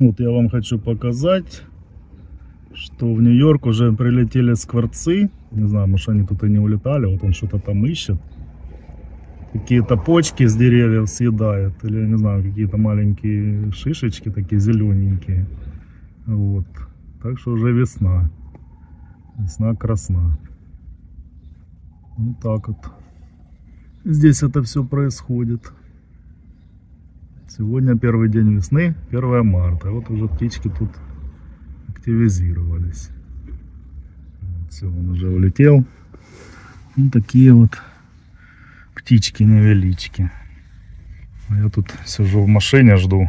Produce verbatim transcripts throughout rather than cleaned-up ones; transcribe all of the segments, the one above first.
Вот я вам хочу показать, что в Нью-Йорк уже прилетели скворцы. Не знаю, может они тут и не улетали. Вот он что-то там ищет. Какие-то почки с деревьев съедает. Или, не знаю, какие-то маленькие шишечки такие зелененькие. Вот. Так что уже весна. Весна красна. Вот так вот. Здесь это все происходит. Сегодня первый день весны, первое марта. Вот уже птички тут активизировались. Все, он уже улетел. Вот такие вот птички-невелички. А я тут сижу в машине, жду.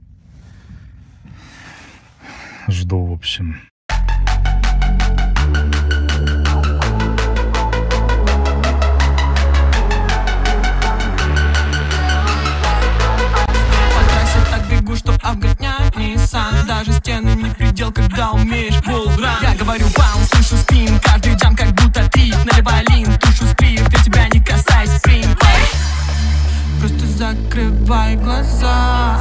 Жду, в общем. Даже стены не предел, когда умеешь полран. Я говорю вау, слышу спин, каждый джам как будто ты. Наливай лин, тушу сплит, я тебя не касаюсь, спин. Просто закрывай глаза.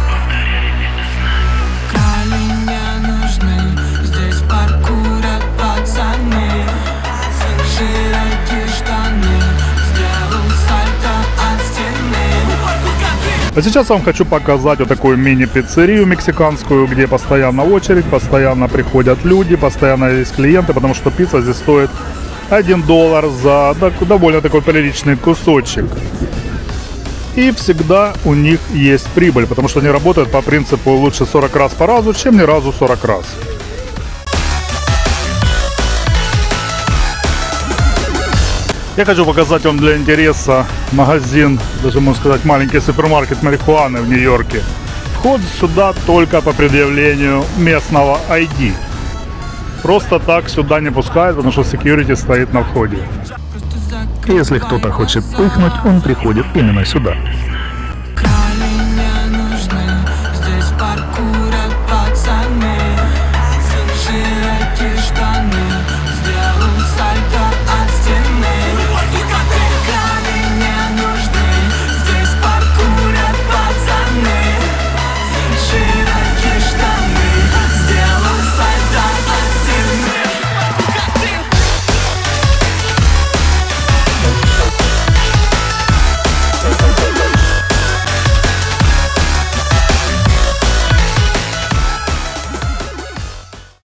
Крали не нужны, здесь паркурят пацаны. Широкие штаны, сделал сальто от стены. А сейчас я вам хочу показать вот такую мини-пиццерию мексиканскую, где постоянно очередь, постоянно приходят люди, постоянно есть клиенты, потому что пицца здесь стоит один доллар за довольно такой приличный кусочек. И всегда у них есть прибыль, потому что они работают по принципу лучше сорок раз по разу, чем ни разу сорок раз. Я хочу показать вам для интереса магазин, даже можно сказать маленький супермаркет марихуаны в Нью-Йорке. Вход сюда только по предъявлению местного ай ди. Просто так сюда не пускают, потому что security стоит на входе. Если кто-то хочет пыхнуть, он приходит именно сюда.